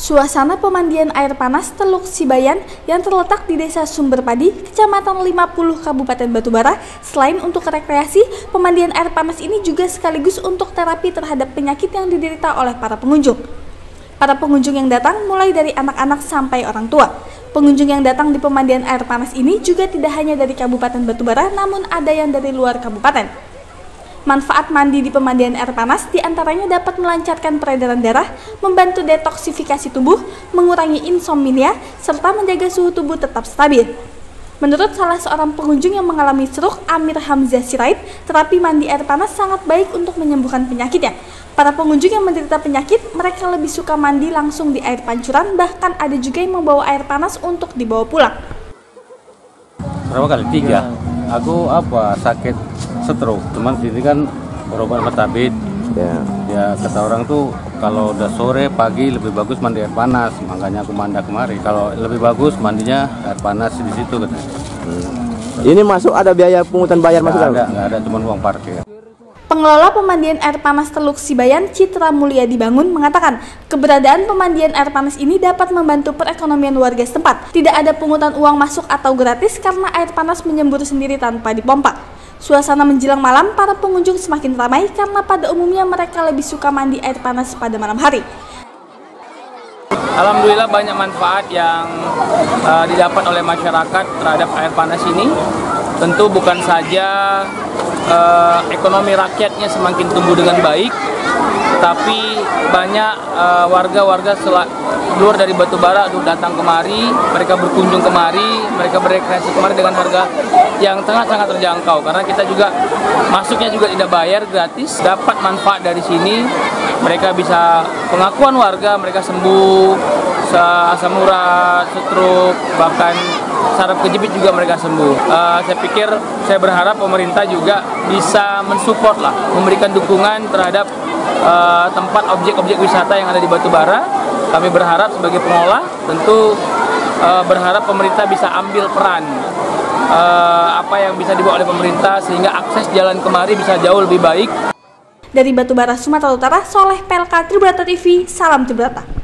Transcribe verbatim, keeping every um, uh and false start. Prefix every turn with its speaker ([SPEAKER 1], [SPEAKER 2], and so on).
[SPEAKER 1] Suasana pemandian air panas Teluk Sibayan yang terletak di Desa Sumberpadi, Kecamatan lima puluh, Kabupaten Batubara, selain untuk rekreasi, pemandian air panas ini juga sekaligus untuk terapi terhadap penyakit yang diderita oleh para pengunjung. Para pengunjung yang datang mulai dari anak-anak sampai orang tua. Pengunjung yang datang di pemandian air panas ini juga tidak hanya dari Kabupaten Batubara, namun ada yang dari luar kabupaten. Manfaat mandi di pemandian air panas diantaranya dapat melancarkan peredaran darah, membantu detoksifikasi tubuh, mengurangi insomnia, serta menjaga suhu tubuh tetap stabil. Menurut salah seorang pengunjung yang mengalami stroke, Amir Hamzah Sirait, terapi mandi air panas sangat baik untuk menyembuhkan penyakitnya. Para pengunjung yang menderita penyakit, mereka lebih suka mandi langsung di air pancuran, bahkan ada juga yang membawa air panas untuk dibawa pulang.
[SPEAKER 2] Berapa kali? Tiga. Aku apa sakit stroke, cuman sini kan berobat metabit. Ya. Ya kata orang tuh kalau udah sore pagi lebih bagus mandi air panas, makanya aku mandi kemari. Kalau lebih bagus mandinya air panas di situ katanya.
[SPEAKER 3] Hmm. Ini masuk ada biaya pungutan bayar masuk?
[SPEAKER 2] Nggak ada, nggak ada, cuma uang parkir.
[SPEAKER 1] Pengelola pemandian air panas Teluk Sibayan, Citra Mulia Dibangun, mengatakan keberadaan pemandian air panas ini dapat membantu perekonomian warga setempat. Tidak ada pungutan uang masuk atau gratis karena air panas menyembur sendiri tanpa dipompa. Suasana menjelang malam, para pengunjung semakin ramai karena pada umumnya mereka lebih suka mandi air panas pada malam hari.
[SPEAKER 4] Alhamdulillah banyak manfaat yang uh, didapat oleh masyarakat terhadap air panas ini. Tentu bukan saja uh, ekonomi rakyatnya semakin tumbuh dengan baik, tapi banyak warga-warga uh, luar dari Batubara untuk datang kemari, mereka berkunjung kemari, mereka berekreasi kemari dengan harga yang sangat-sangat terjangkau. Karena kita juga masuknya juga tidak bayar, gratis, dapat manfaat dari sini. Mereka bisa pengakuan warga, mereka sembuh, asam urat, stroke, bahkan saraf kejepit juga mereka sembuh. Uh, saya pikir, saya berharap pemerintah juga bisa mensupport lah, memberikan dukungan terhadap uh, tempat objek-objek wisata yang ada di Batubara. Kami berharap sebagai pengelola, tentu uh, berharap pemerintah bisa ambil peran uh, apa yang bisa dibawa oleh pemerintah sehingga akses jalan kemari bisa jauh lebih baik.
[SPEAKER 1] Dari Batubara, Sumatera Utara, Soleh Pelka, Tribrata T V, salam Tribrata.